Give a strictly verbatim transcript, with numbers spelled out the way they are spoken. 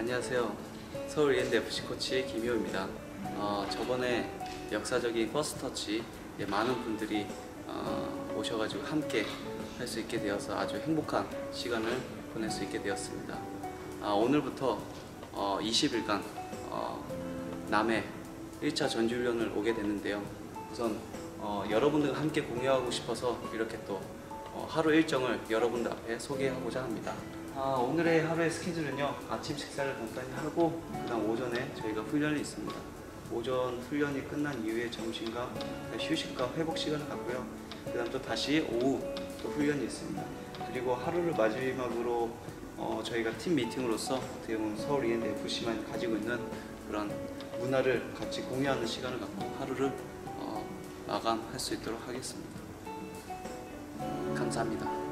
안녕하세요. 서울 이엔드에프씨 코치 김효입니다. 어, 저번에 역사적인 퍼스트터치 많은 분들이 어, 오셔가지고 함께 할 수 있게 되어서 아주 행복한 시간을 보낼 수 있게 되었습니다. 아, 오늘부터 어, 이십 일간 어, 남해 일 차 전지훈련을 오게 됐는데요. 우선 어, 여러분들과 함께 공유하고 싶어서 이렇게 또 어, 하루 일정을 여러분들 앞에 소개하고자 합니다. 아, 오늘의 하루의 스케줄은요, 아침 식사를 간단히 하고 그 다음 오전에 저희가 훈련이 있습니다. 오전 훈련이 끝난 이후에 점심과 휴식과 회복 시간을 갖고요. 그 다음 또 다시 오후 또 훈련이 있습니다. 그리고 하루를 마지막으로 어, 저희가 팀 미팅으로서 어떻게 보면 서울 이엔드에프씨만 가지고 있는 그런 문화를 같이 공유하는 시간을 갖고 하루를 어, 마감할 수 있도록 하겠습니다. 감사합니다.